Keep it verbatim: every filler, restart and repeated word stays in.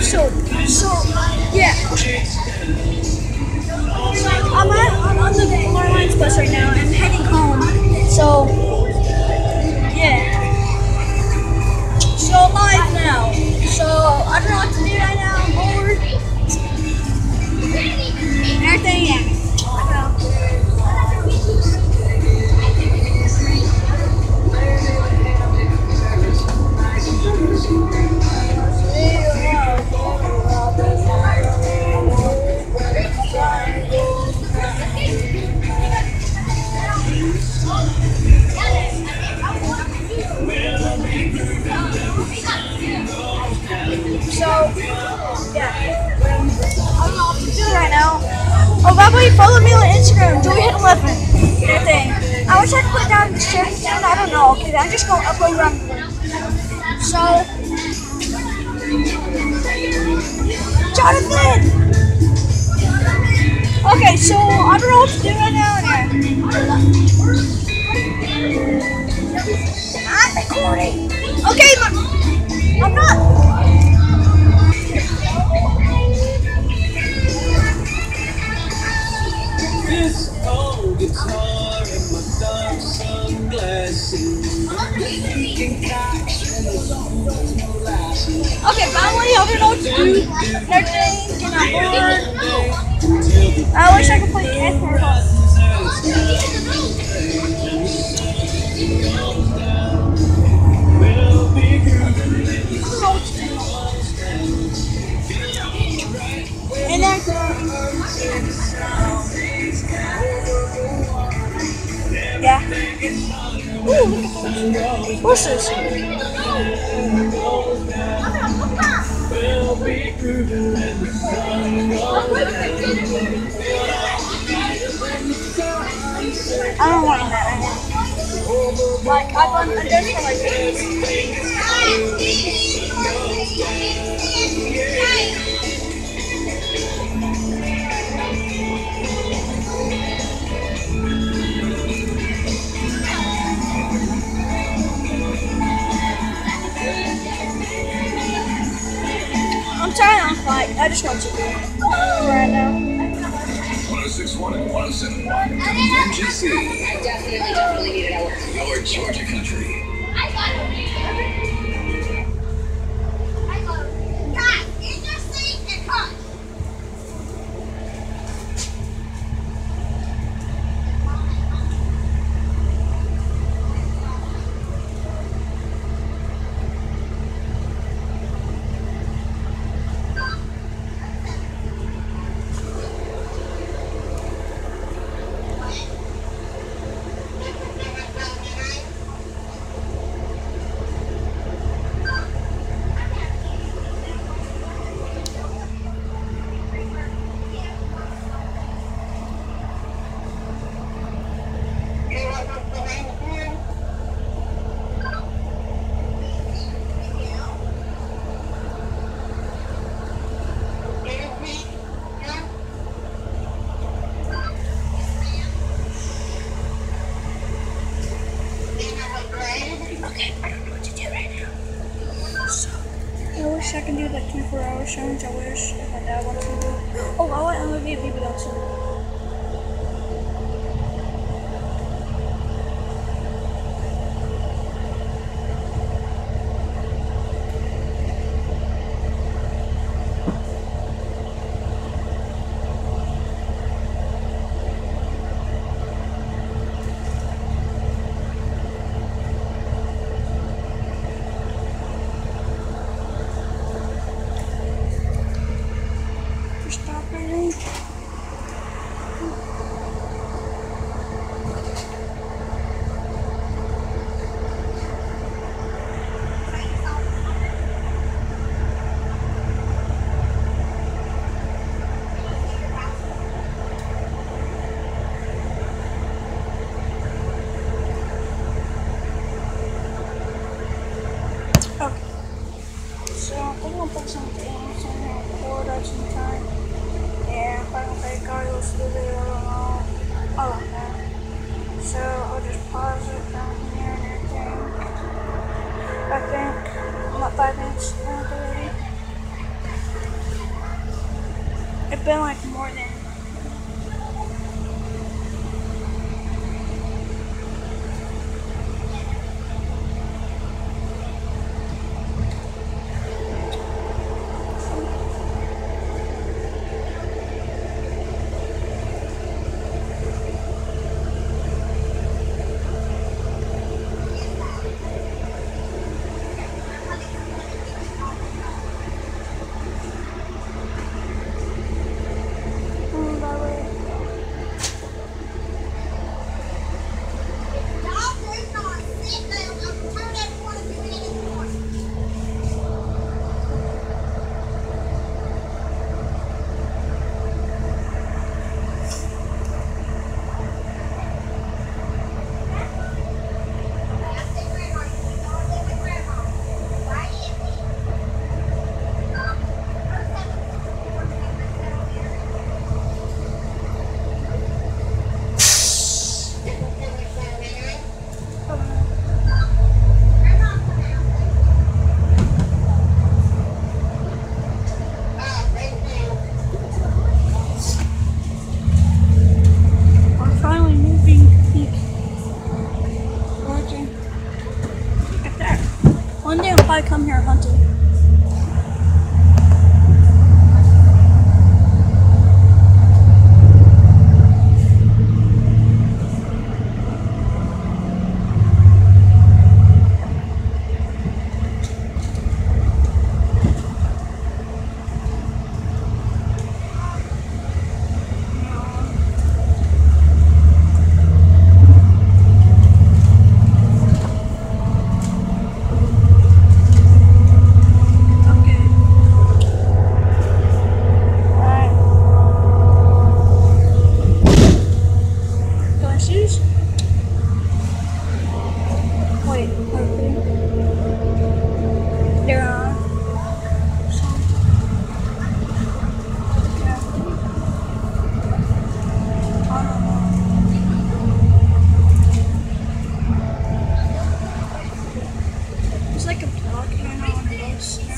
So, so, yeah. I'm, at, I'm on the Marlines bus right now. I'm heading home. So, yeah. So live now. So I don't know what to do right now. I'm bored. And everything, yeah. I don't So, yeah. I don't know what to do right now. Oh, by the way, follow me on Instagram, Joey Hit eleven. Everything. I wish I could put it down in the description. I don't know. Okay, I'm just going to upload randomly. So, Jonathan! Okay, so I don't know what to do right now. I'm recording. Okay, but I'm not. This old guitar and my dark sunglasses. Okay, by the way, I don't know what to do. And everything, and I'm bored. I wish I could play guitar, but and then, yeah. Ooh, look at those. What's this? I don't want that right now. Like, I've done, I've done for like I'm trying to fight. I just want to do it right now. one oh six point one and one oh seven point one W G C. I definitely, definitely need it at work. Your Georgia country. I got it. I got it. Guys, in your seat and cut. Okay, I don't know what to do right now. So, I wish I could do like twenty-four hour challenge. I wish if my dad wants me to. Oh, I want M L B B B though too. Stop it. Okay. So I think I'll put something else on here. Record at some time. Yeah, if I don't think I will still do it, I don't know. I don't know. So I'll just pause it down here and everything. I think I'm at five minutes now already. been like more than mm, that way. Y'all do not sit down. I've told everyone to do it anymore. I said, Grandma, you need to go live with Grandma. Why is he? Um, her seven four came and sat on there. Grandma, come out. Ah, right now. We're finally moving to peak. Origin. Look at that. One day I'll probably come here hunting. Okay. Alright. Do I choose? Wait, okay. There are some. Yeah. I don't know. It's like a block, I don't know what it is.